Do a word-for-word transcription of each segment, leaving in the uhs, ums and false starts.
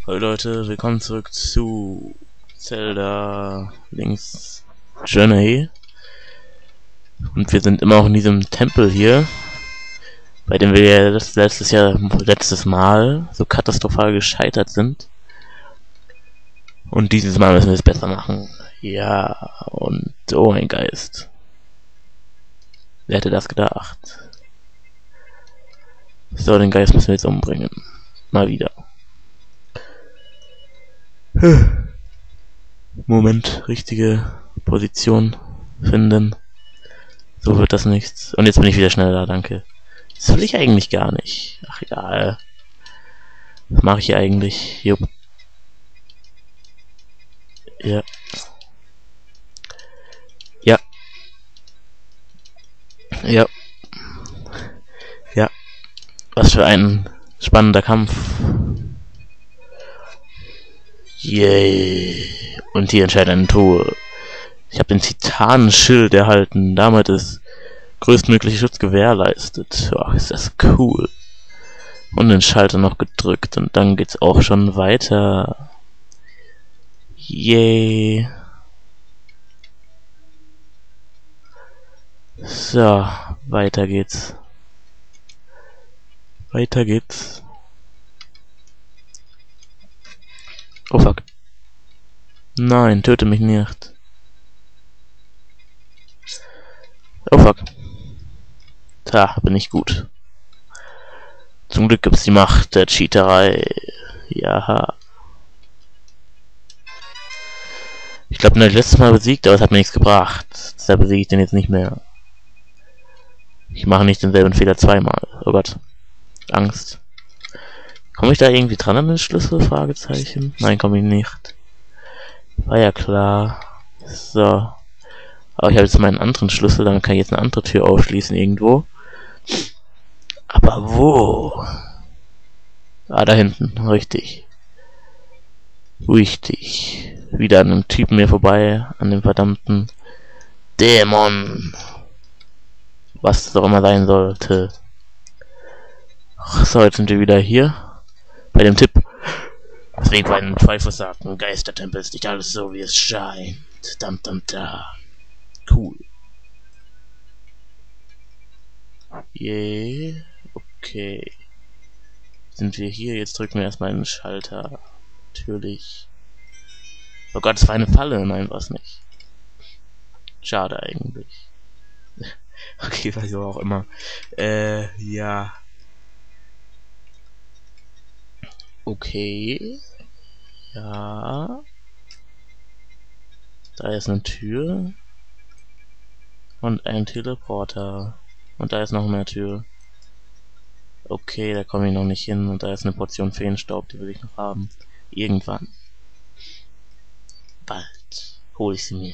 Hallo Leute, willkommen zurück zu Zelda Link's Journey. Und wir sind immer noch in diesem Tempel hier, bei dem wir ja das letztes Jahr, letztes Mal so katastrophal gescheitert sind. Und dieses Mal müssen wir es besser machen. Ja, und oh mein Geist. Wer hätte das gedacht? So, den Geist müssen wir jetzt umbringen. Mal wieder. Moment, richtige Position finden. So wird das nichts. Und jetzt bin ich wieder schneller, danke. Das will ich eigentlich gar nicht. Ach egal. Was mache ich hier eigentlich? Jupp. Ja. Ja. Ja. Ja. Was für ein spannender Kampf. Yay. Und hier entscheidet eine Truhe. Ich habe den Titanenschild erhalten. Damit ist größtmögliche Schutz gewährleistet. Ach, ist das cool. Und den Schalter noch gedrückt. Und dann geht's auch schon weiter. Yay. So, weiter geht's. Weiter geht's. Oh fuck. Nein, töte mich nicht. Oh fuck. Da bin ich gut. Zum Glück gibt's die Macht der Cheaterei. Ja. Ich glaube, ich letztes Mal besiegt, aber es hat mir nichts gebracht. Deshalb besiege ich den jetzt nicht mehr. Ich mache nicht denselben Fehler zweimal. Oh Gott. Angst. Komme ich da irgendwie dran an den Schlüssel? Fragezeichen. Nein, komme ich nicht. War ja klar. So. Aber ich habe jetzt meinen anderen Schlüssel, dann kann ich jetzt eine andere Tür aufschließen irgendwo. Aber wo? Ah, da hinten. Richtig. Richtig. Wieder an einem Typen mir vorbei. An dem verdammten Dämon. Was es doch immer sein sollte. So, jetzt sind wir wieder hier. Bei dem Tipp. Deswegen bei den Zweifelssagten Geistertempel ist nicht alles so, wie es scheint. Dam, dam, da. Cool. Yeah. Okay. Sind wir hier? Jetzt drücken wir erstmal den Schalter. Natürlich. Oh Gott, es war eine Falle. Nein, war es nicht. Schade eigentlich. Okay, weiß ich auch immer. Äh, ja. Okay. Ja. Da ist eine Tür. Und ein Teleporter. Und da ist noch eine Tür. Okay, da komme ich noch nicht hin. Und da ist eine Portion Feenstaub, die will ich noch haben. Irgendwann. Bald hole ich sie mir.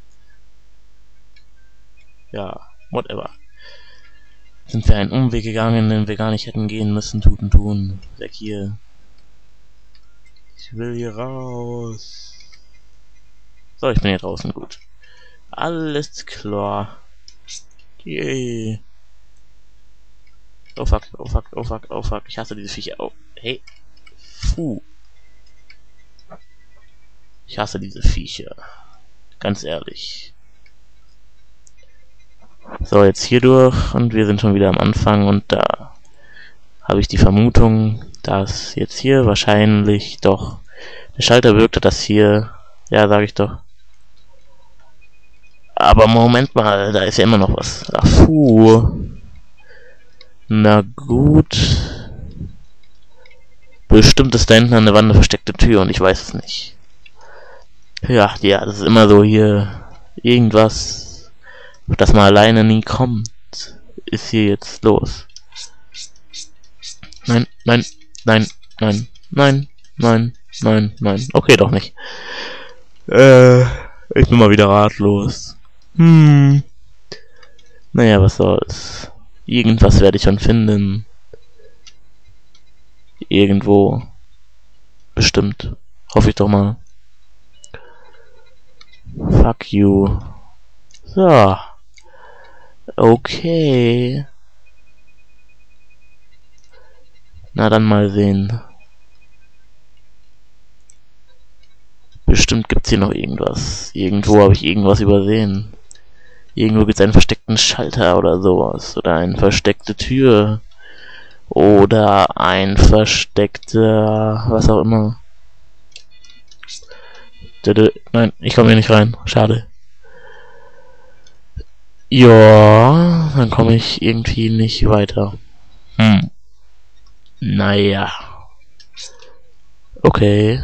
Ja, whatever. Sind wir einen Umweg gegangen, den wir gar nicht hätten gehen müssen. Tuten tun. Weg hier. Ich will hier raus. So, ich bin hier draußen. Gut. Alles klar. Yay. Oh fuck, oh fuck, oh fuck, oh fuck. Ich hasse diese Viecher. Oh, hey. Puh. Ich hasse diese Viecher. Ganz ehrlich. So, jetzt hier durch und wir sind schon wieder am Anfang und da habe ich die Vermutung, dass jetzt hier wahrscheinlich doch der Schalter wirkte, dass hier, ja, sage ich doch. Aber Moment mal, da ist ja immer noch was. Ach, puh. Na gut. Bestimmt ist da hinten an der Wand eine versteckte Tür und ich weiß es nicht. Ja, ja, das ist immer so hier. Irgendwas, das mal alleine nie kommt, ist hier jetzt los. Nein, nein, nein, nein, nein, nein, nein, nein. Okay, doch nicht. Äh, ich bin mal wieder ratlos. Hm. Naja, was soll's. Irgendwas werde ich schon finden. Irgendwo. Bestimmt. Hoffe ich doch mal. Fuck you. So. Okay. Na dann mal sehen. Bestimmt gibt's hier noch irgendwas. Irgendwo habe ich irgendwas übersehen. Irgendwo gibt's einen versteckten Schalter oder sowas. Oder eine versteckte Tür. Oder ein versteckter... was auch immer. Nein, ich komme hier nicht rein. Schade. Ja, dann komme ich irgendwie nicht weiter. Hm. Naja. Okay.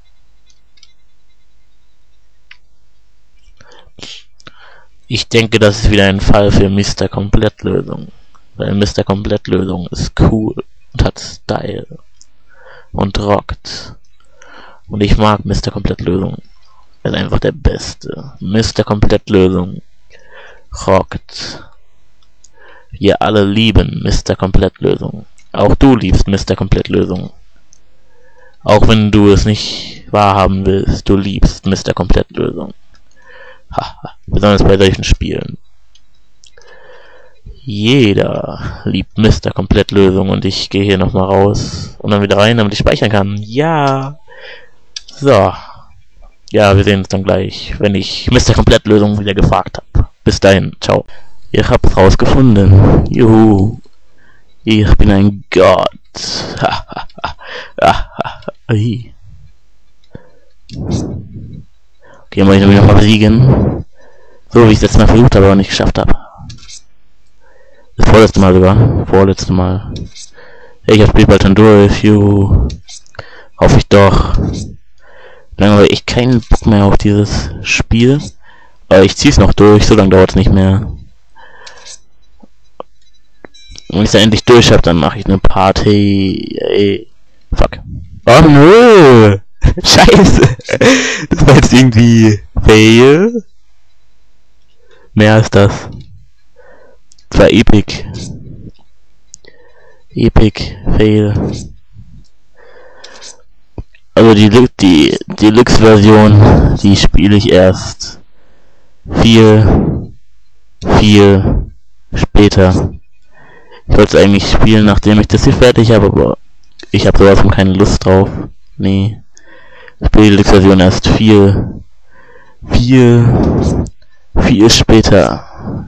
Ich denke, das ist wieder ein Fall für Mister Komplettlösung. Weil Mister Komplettlösung ist cool und hat Style und rockt. Und ich mag Mister Komplettlösung. Er ist einfach der Beste. Mister Komplettlösung rockt. Wir alle lieben Mister Komplettlösung. Auch du liebst Mister Komplettlösung. Auch wenn du es nicht wahrhaben willst, du liebst Mister Komplettlösung. Haha, besonders bei solchen Spielen. Jeder liebt Mister Komplettlösung und ich gehe hier nochmal raus und dann wieder rein, damit ich speichern kann. Ja. So. Ja, wir sehen uns dann gleich, wenn ich Mister Komplettlösung wieder gefragt habe. Bis dahin, ciao. Ich hab's rausgefunden. Juhu. Ich bin ein Gott. Okay, muss ich noch mal besiegen. So wie ich es letztes Mal versucht habe, aber nicht geschafft habe. Das vorletzte Mal sogar. Vorletzte Mal. Ich hab Spiel bald schon durch. Juhu. Hoffe ich doch. Dann habe ich keinen Bock mehr auf dieses Spiel. Aber ich zieh's noch durch, so lange dauert es nicht mehr. Wenn ich es endlich durch habe, dann mache ich eine Party. Ey. Fuck. Oh nö! Scheiße! Das war jetzt irgendwie fail. Mehr als das. Das war epic. Epic fail. Also die die Deluxe-Version, die spiele ich erst viel, viel später. Ich wollte es eigentlich spielen, nachdem ich das hier fertig habe, aber ich habe sowas von keine Lust drauf. Nee. Ich spiele die Deluxe-Version erst viel, viel, viel später.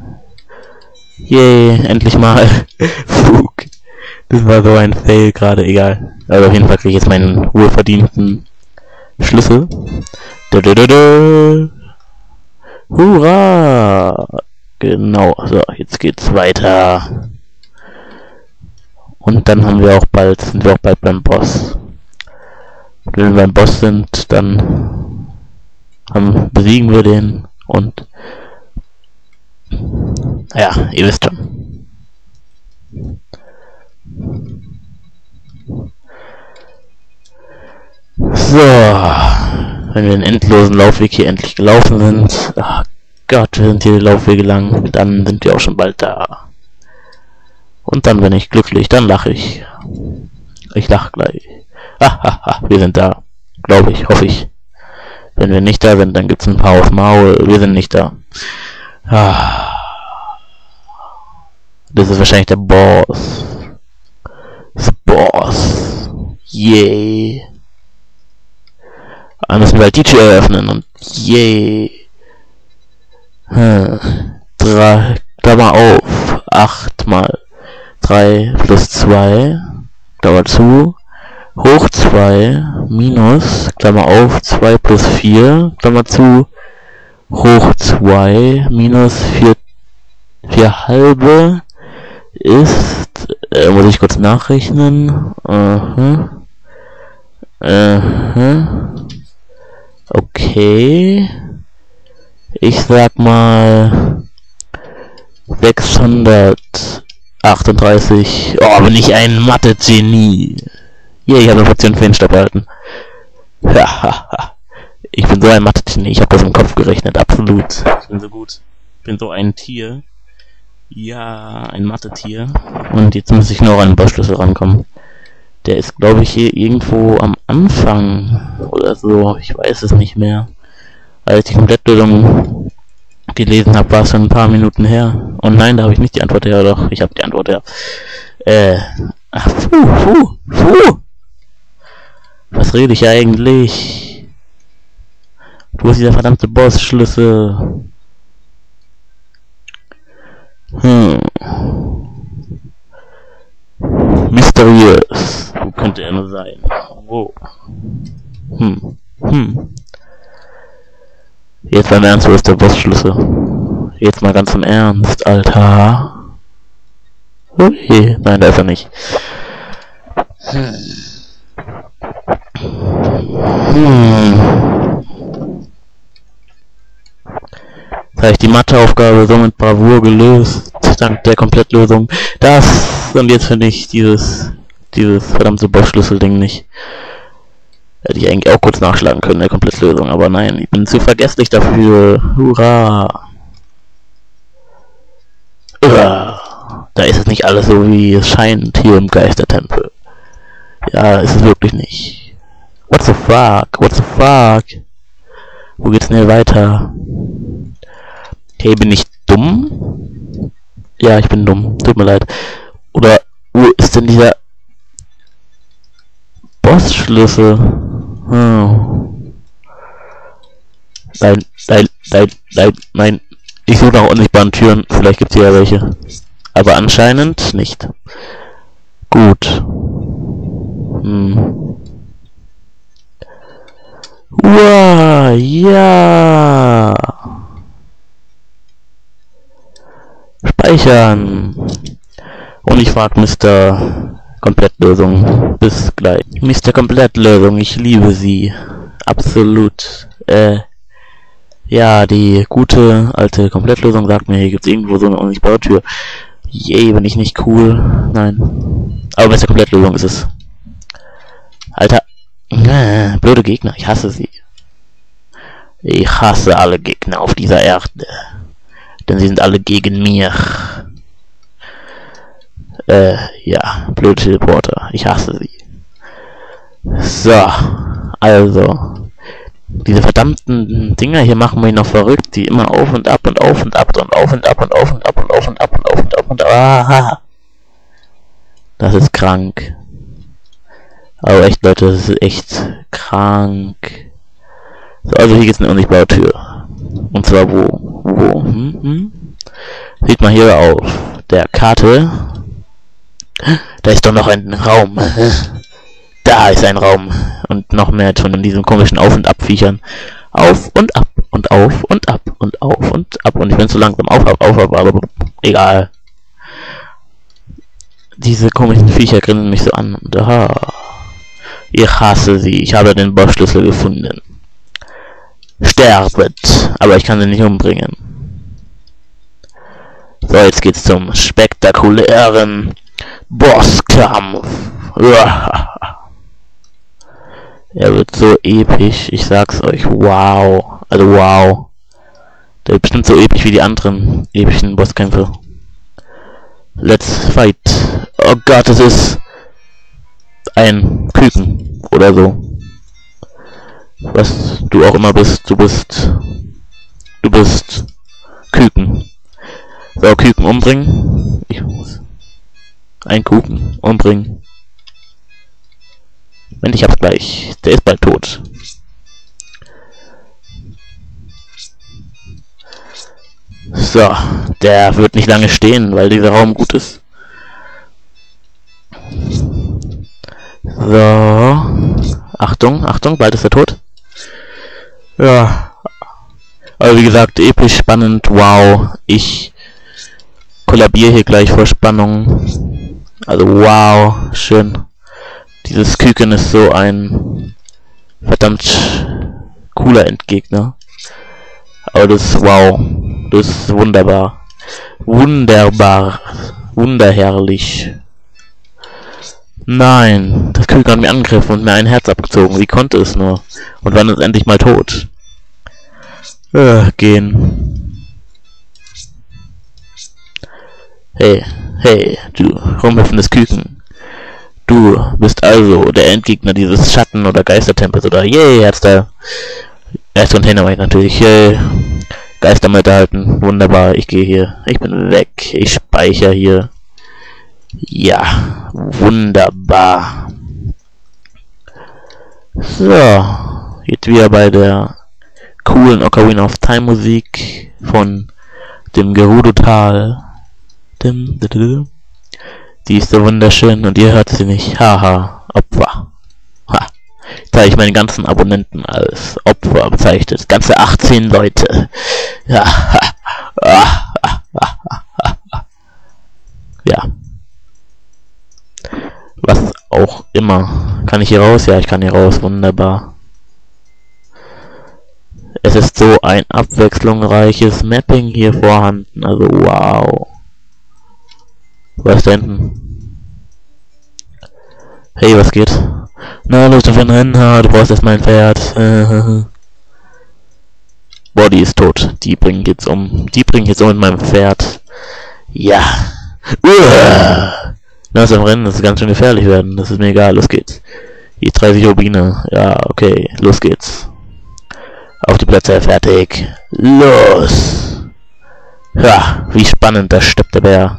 Yay, endlich mal. Fug. Das war so ein Fail gerade, egal. Also auf jeden Fall kriege ich jetzt meinen wohlverdienten Schlüssel. Da, da, da, da. Hurra! Genau, so, jetzt geht's weiter. Und dann haben wir auch bald, sind wir auch bald beim Boss. Und wenn wir beim Boss sind, dann haben, besiegen wir den und ja, ihr wisst schon. So, wenn wir den endlosen Laufweg hier endlich gelaufen sind, ach Gott, wir sind hier die Laufwege lang, dann sind wir auch schon bald da. Und dann bin ich glücklich, dann lache ich. Ich lache gleich. Hahaha, wir sind da. Glaube ich, hoffe ich. Wenn wir nicht da sind, dann gibt's ein paar auf Maul. Wir sind nicht da. Ah. Das ist wahrscheinlich der Boss. Das Boss. Yay. Dann müssen wir halt die Tür öffnen und yay. Hm. Drei, Klammer auf. Acht mal drei plus zwei. Klammer zu. Hoch zwei. Minus. Klammer auf. zwei plus vier. Klammer zu. Hoch zwei. Minus vier. vier halbe. Ist, äh, muss ich kurz nachrechnen. Uh-huh. Uh-huh. Okay. Ich sag mal sechshundertachtunddreißig. Oh, bin ich ein Mathe-Genie. Hier, ich habe eine Portion Feenstaub erhalten. Hahaha. Ich bin so ein Mathe-Genie. Ich habe das im Kopf gerechnet. Absolut. Ich bin so gut. Ich bin so ein Tier. Ja, ein Mathe-Tier. Und jetzt muss ich noch an den Bossschlüssel rankommen. Der ist, glaube ich, hier irgendwo am Anfang oder so. Ich weiß es nicht mehr. Als ich die Komplettlösung gelesen habe, war es schon ein paar Minuten her. Und nein, da habe ich nicht die Antwort her. Doch, ich habe die Antwort her. Äh, ach, puh, puh, puh. Was rede ich eigentlich? Wo ist dieser verdammte Boss-Schlüssel? Hm. Mysteriös. Wo könnte er nur sein? Wo? Hm. Hm. Jetzt beim Ernst, wo ist der Boss-Schlüssel? Jetzt mal ganz im Ernst, Alter. Okay. Nein, da ist er nicht. Hm. Hm. Jetzt habe ich die Matheaufgabe so mit Bravour gelöst, dank der Komplettlösung. Das, und jetzt finde ich dieses, dieses verdammte Boss-Schlüssel-Ding nicht. Hätte ich eigentlich auch kurz nachschlagen können, der Komplettlösung, aber nein, ich bin zu vergesslich dafür. Hurra! Hurra! Da ist es nicht alles so, wie es scheint hier im Geistertempel. Ja, ist es wirklich nicht. What the fuck? What the fuck? Wo geht's denn hier weiter? Hey, bin ich dumm? Ja, ich bin dumm. Tut mir leid. Oder wo ist denn dieser Boss-Schlüssel? Hm. Nein, nein, nein, nein, nein. Ich suche nach unsichtbaren Türen. Vielleicht gibt's hier ja welche. Aber anscheinend nicht. Gut. Hm. Wow, ja. Speichern. Und ich frage Mister Komplettlösung. Bis gleich. Mister Komplettlösung, ich liebe sie. Absolut. Äh. Ja, die gute alte Komplettlösung sagt mir, hier gibt's irgendwo so eine unsichtbare Tür. Yay, bin ich nicht cool. Nein. Aber Mister Komplettlösung ist es. Alter. Äh, blöde Gegner, ich hasse sie. Ich hasse alle Gegner auf dieser Erde. Denn sie sind alle gegen mich. Äh, ja, blöde Teleporter. Ich hasse sie. So, also. Diese verdammten Dinger hier machen mich noch verrückt, die immer auf und ab und auf und ab und auf und ab und auf und ab und auf und ab und auf und ab und ab. Aha. Das ist krank. Aber echt, Leute, das ist echt krank. So, also hier geht's eine unsichtbare Tür. Und zwar wo? Wo? Hm, hm? Sieht man hier auf der Karte. Da ist doch noch ein Raum. Da ist ein Raum. Und noch mehr von diesen komischen Auf- und Abviechern. Auf und ab und auf und ab und auf und ab. Und ich bin zu langsam. Auf, ab, auf, ab, aber egal. Diese komischen Viecher grinsen mich so an. Und aha. Ich hasse sie. Ich habe den Bossschlüssel gefunden. Sterbet. Aber ich kann sie nicht umbringen. So, jetzt geht's zum spektakulären Bosskampf. Er wird so episch. Ich sag's euch. Wow. Also wow. Der wird bestimmt so episch wie die anderen epischen Bosskämpfe. Let's fight. Oh Gott, es ist ein Küken oder so. Was du auch immer bist, du bist du bist Küken. So, Küken umbringen. Ich muss ein Kuchen umbringen. Wenn ich hab's gleich. Der ist bald tot. So, der wird nicht lange stehen, weil dieser Raum gut ist. So. Achtung, Achtung, bald ist er tot. Ja. Aber wie gesagt, episch, spannend, wow. Ich kollabiere hier gleich vor Spannung. Also wow, schön. Dieses Küken ist so ein verdammt cooler Endgegner. Aber das, wow, das ist wunderbar. Wunderbar. Wunderherrlich. Nein, das Küken hat mir angegriffen und mir ein Herz abgezogen. Wie konnte es nur? Und wann ist endlich mal tot? Äh, gehen. Hey, hey, du rumhüpfendes Küken. Du bist also der Endgegner dieses Schatten- oder Geistertempels, oder? Yay, Herz da. Erst und hin, natürlich. Yay. Geister halten. Wunderbar, ich gehe hier. Ich bin weg. Ich speichere hier. Ja, wunderbar. So, jetzt wieder bei der coolen Ocarina of Time Musik von dem Gerudo-Tal. Die ist so wunderschön und ihr hört sie nicht. Haha, Opfer. Ha. Jetzt habe ich meine ganzen Abonnenten als Opfer bezeichnet. Ganze achtzehn Leute. Ja. Ja. Was auch immer. Kann ich hier raus? Ja, ich kann hier raus. Wunderbar. Es ist so ein abwechslungsreiches Mapping hier vorhanden. Also, wow. Was ist da hinten? Hey, was geht? Na, Lust auf ein Rennen? Ha, du brauchst erstmal ein Pferd. Boah, die ist tot. Die bringen jetzt um. Die bringen jetzt um mit meinem Pferd. Ja. Uah. Lass am Rennen, das ist ganz schön gefährlich werden. Das ist mir egal. Los geht's. Hier dreißig Rubine. Ja, okay. Los geht's. Auf die Plätze, fertig. Los. Ja, wie spannend. Da stirbt der Bär.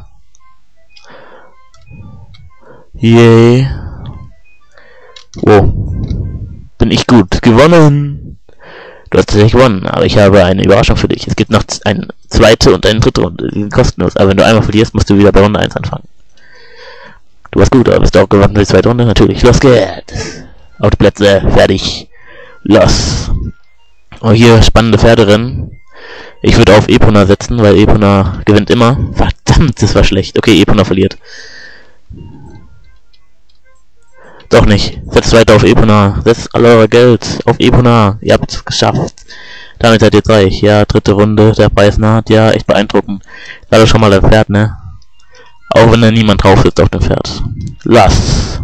Yay. Wow. Bin ich gut. Gewonnen. Du hast tatsächlich gewonnen, aber ich habe eine Überraschung für dich. Es gibt noch eine zweite und eine dritte Runde. Die sind kostenlos. Aber wenn du einmal verlierst, musst du wieder bei Runde eins anfangen. Du warst gut, aber bist du auch gewonnen für die zweite Runde? Natürlich. Los geht's. Auf die Plätze. Fertig. Los. Oh, hier spannende Pferderennen. Ich würde auf Epona setzen, weil Epona gewinnt immer. Verdammt, das war schlecht. Okay, Epona verliert. Doch nicht. Setzt weiter auf Epona. Setzt all euer Geld auf Epona. Ihr habt es geschafft. Damit seid ihr jetzt reich. Ja, dritte Runde. Der Preis naht. Ja, echt beeindruckend. Lade schon mal dein Pferd, ne? Auch wenn da niemand drauf sitzt auf dem Pferd. Lass.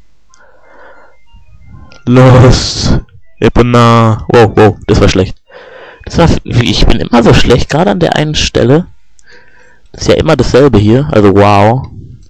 Los. Epona. Wow, wow. Das war schlecht. Das war... Ich bin immer so schlecht. Gerade an der einen Stelle. Das ist ja immer dasselbe hier. Also, wow.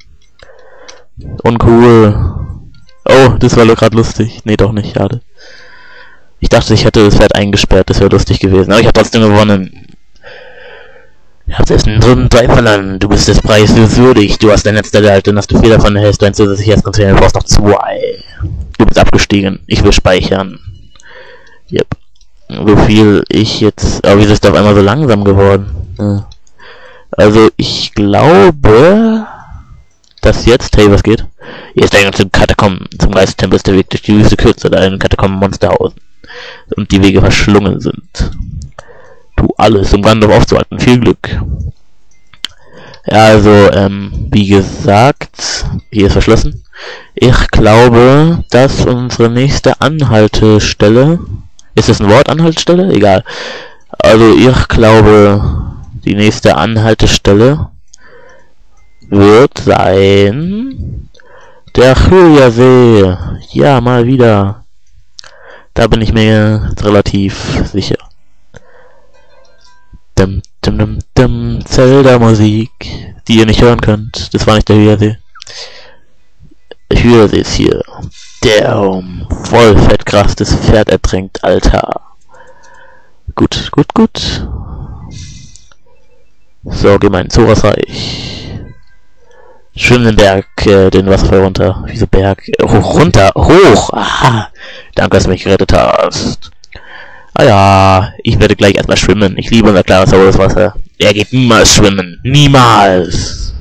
Uncool. Oh, das war gerade lustig. Nee, doch nicht, schade. Ich dachte, ich hätte das Pferd eingesperrt, das wäre lustig gewesen. Aber ich habe trotzdem gewonnen. Ich habe jetzt einen dritten drei verloren. Du bist des Preises würdig. Du hast dein Netz erhalten, dass du viel davon erhältst. Du ein zusätzliches Container, du brauchst noch zwei. Du bist abgestiegen. Ich will speichern. Yep. So viel ich jetzt... Aber wieso ist der auf einmal so langsam geworden? Ja. Also, ich glaube... dass jetzt... Hey, was geht? Hier ist der ganze Katakomben. Zum Geisttempel ist der Weg durch die Wüste kürzer, da in Katakomben Monsterhausen und die Wege verschlungen sind. Tu alles, um Gandalf aufzuhalten. Viel Glück. Ja, also, ähm, wie gesagt, hier ist verschlossen. Ich glaube, dass unsere nächste Anhaltestelle... Ist das ein Wort, Anhaltestelle? Egal. Also, ich glaube, die nächste Anhaltestelle wird sein... Der Hylia-See. Ja, mal wieder. Da bin ich mir relativ sicher. Dum, dum, dum, dum. Zelda-Musik, die ihr nicht hören könnt. Das war nicht der Hylia-See. Der Hylia-See ist hier. Der um, voll fett krass das Pferd ertränkt, Alter. Gut, gut, gut. So, geh mal in Zorasreich. Schwimm den Berg, äh, den Wasserfall runter. Wieso Berg? Äh, hoch, runter, hoch! Aha! Danke, dass du mich gerettet hast. Ah ja, ich werde gleich erstmal schwimmen. Ich liebe unser klares, sauberes Wasser. Er geht niemals schwimmen. Niemals!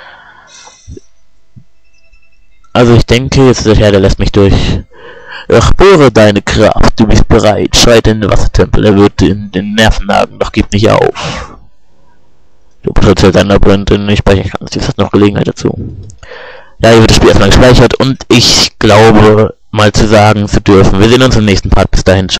Also ich denke, jetzt der Herr, der lässt mich durch. Ich spüre deine Kraft. Du bist bereit. Schreite in den Wassertempel. Er wird in den Nerven nagen, doch gib nicht auf. Du betrittst ein Labyrinth, in den ich speichern kannst. Jetzt hast du noch Gelegenheit dazu. Ja, hier wird das Spiel erstmal gespeichert und ich glaube, mal zu sagen zu dürfen. Wir sehen uns im nächsten Part. Bis dahin.